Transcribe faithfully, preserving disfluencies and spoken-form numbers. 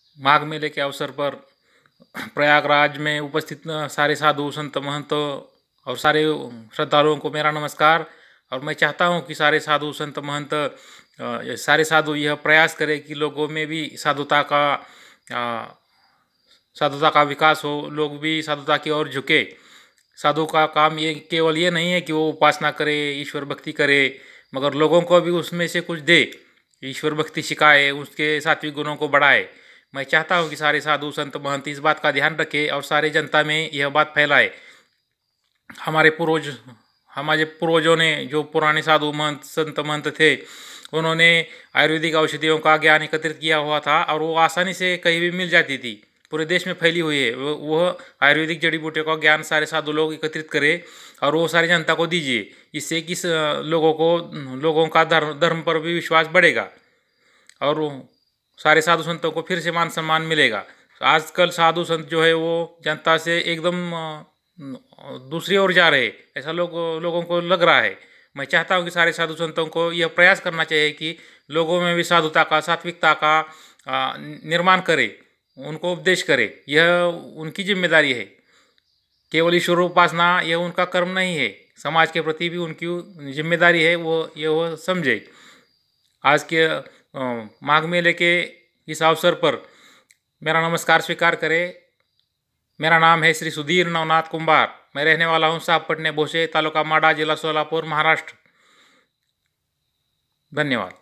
माघ मेले के अवसर पर प्रयागराज में उपस्थित सारे साधु संत महंत और सारे श्रद्धालुओं को मेरा नमस्कार। और मैं चाहता हूं कि सारे साधु संत महंत सारे साधु यह प्रयास करें कि लोगों में भी साधुता का साधुता का विकास हो, लोग भी साधुता की ओर झुके। साधु का काम ये केवल ये नहीं है कि वो उपासना करे, ईश्वर भक्ति करे, मगर लोगों को भी उसमें से कुछ दे, ईश्वर भक्ति सिखाए, उसके सात्विक गुणों को बढ़ाए। मैं चाहता हूँ कि सारे साधु संत महंत इस बात का ध्यान रखें और सारे जनता में यह बात फैलाए। हमारे पूर्वज हमारे पूर्वजों ने, जो पुराने साधु महंत संत महंत थे, उन्होंने आयुर्वेदिक औषधियों का ज्ञान एकत्रित किया हुआ था और वो आसानी से कहीं भी मिल जाती थी, पूरे देश में फैली हुई है। वह आयुर्वेदिक जड़ी बूटियों का ज्ञान सारे साधु लोग एकत्रित करें और वो सारी जनता को दीजिए। इससे किस लोगों को लोगों का धर्म धर्म पर भी विश्वास बढ़ेगा और सारे साधु संतों को फिर से मान सम्मान मिलेगा। आजकल साधु संत जो है वो जनता से एकदम दूसरी ओर जा रहे, ऐसा लोग लोगों को लग रहा है। मैं चाहता हूँ कि सारे साधु संतों को यह प्रयास करना चाहिए कि लोगों में भी साधुता का, सात्विकता का निर्माण करे, उनको उपदेश करे। यह उनकी जिम्मेदारी है। केवल ईश्वर उपासना यह उनका कर्म नहीं है, समाज के प्रति भी उनकी जिम्मेदारी है, वो ये वो समझे। आज के माघ मेले के इस अवसर पर मेरा नमस्कार स्वीकार करें। मेरा नाम है श्री सुधीर नवनाथ कुंभार। मैं रहने वाला हूँ साहबपटने भोसे, तालुका माडा, जिला सोलापुर, महाराष्ट्र। धन्यवाद।